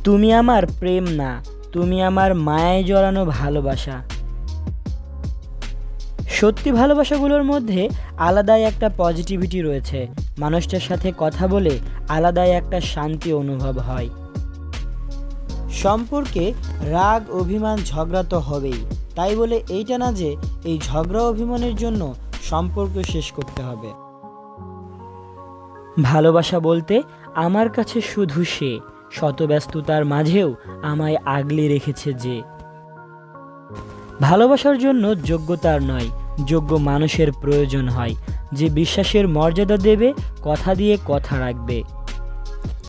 তুমি আমার প্রেম না, তুমি আমার মায়ায় জড়ানো ভালোবাসা। সত্যি ভালোবাসাগুলোর মধ্যে আলাদাই একটা পজিটিভিটি রয়েছে। মানুষটার সাথে কথা বলে আলাদাই একটা শান্তি অনুভব হয়। সম্পর্কে রাগ অভিমান ঝগড়া তো হবেই, তাই বলে এইটা না যে এই ঝগড়া অভিমানের জন্য সম্পর্ক শেষ করতে হবে। ভালোবাসা বলতে আমার কাছে শুধু সে, শত ব্যস্ততার মাঝেও আমায় আগলে রেখেছে যে। ভালোবাসার জন্য যোগ্যতার নয়, যোগ্য মানুষের প্রয়োজন হয়, যে বিশ্বাসের মর্যাদা দেবে, কথা দিয়ে কথা রাখবে।